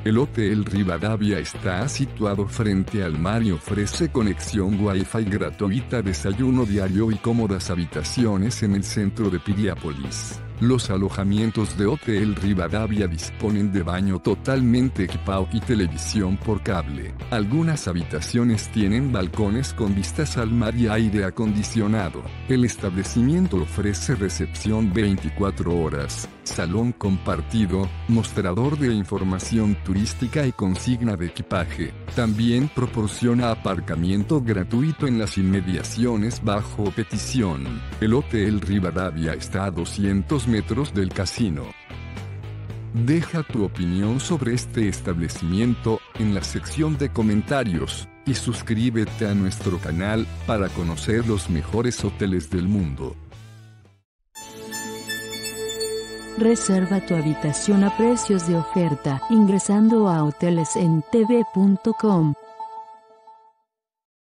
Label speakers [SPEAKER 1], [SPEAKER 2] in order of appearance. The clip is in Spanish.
[SPEAKER 1] El Hotel Rivadavia está situado frente al mar y ofrece conexión Wi-Fi gratuita, desayuno diario y cómodas habitaciones en el centro de Piriápolis. Los alojamientos de Hotel Rivadavia disponen de baño totalmente equipado y televisión por cable. Algunas habitaciones tienen balcones con vistas al mar y aire acondicionado. El establecimiento ofrece recepción 24 horas, salón compartido, mostrador de información turística y consigna de equipaje. También proporciona aparcamiento gratuito en las inmediaciones bajo petición. El Hotel Rivadavia está a 200 metros del casino. Deja tu opinión sobre este establecimiento en la sección de comentarios y suscríbete a nuestro canal para conocer los mejores hoteles del mundo.
[SPEAKER 2] Reserva tu habitación a precios de oferta ingresando a hotelesentv.com.